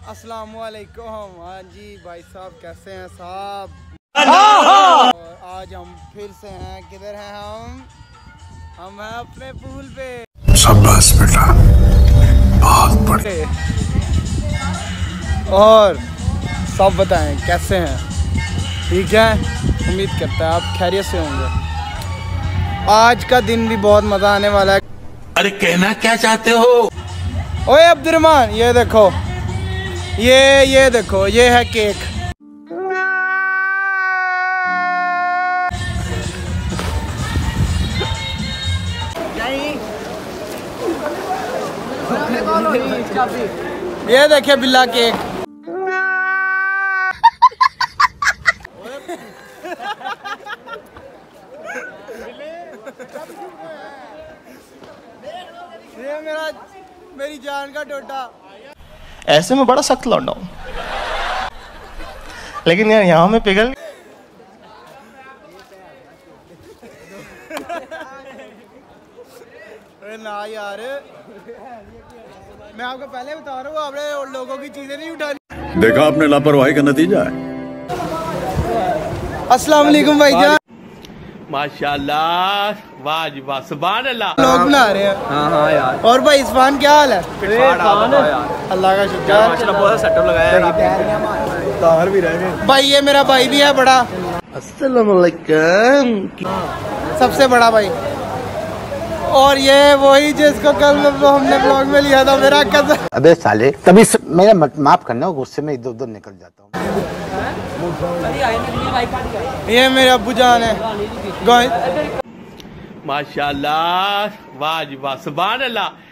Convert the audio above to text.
अस्सलामुअलैकुम। हाँ जी भाई साहब, कैसे हैं साहब? और आज हम फिर से हैं, किधर हैं हम हैं अपने पूल पे। शाबाश बेटा, बहुत बढ़िया। और सब बताएं कैसे हैं? ठीक है, उम्मीद करता है आप खैरियत से होंगे। आज का दिन भी बहुत मजा आने वाला है। अरे कहना क्या चाहते हो? ओए अब्दुर्रहमान, ये देखो, ये देखो, ये है केक। ये देखिए बिल्ला केक। ये मेरी जान का टोटा। ऐसे में बड़ा सख्त लौंडा हूं, लेकिन यार यहाँ में पिघल। अरे ना यार, मैं आपको पहले बता रहा हूँ, आपने लोगों की चीजें नहीं उठानी। देखा आपने लापरवाही का नतीजा है। अस्सलाम वालेकुम भाईजान। माशाल्लाह, वाह जी वाह, सुभान अल्लाह। लोग बना रहे हैं। हाँ यार। और भाई इस्फान क्या हाल है? अल्लाह का शुक्र। बहुत सेटअप लगाया तार भी रह गए भाई। ये मेरा भाई भी है बड़ा। अस्सलाम वालेकुम। सबसे बड़ा भाई। और ये वही जिसको कल हमने ब्लॉग में लिया था, मेरा कज़न। अबे साले, तभी मेरा माफ करना, गुस्से में इधर उधर निकल जाता हूँ। ये मेरे अब्बू जान है। माशाल्लाह, वाह जी वाह, सुभान अल्लाह।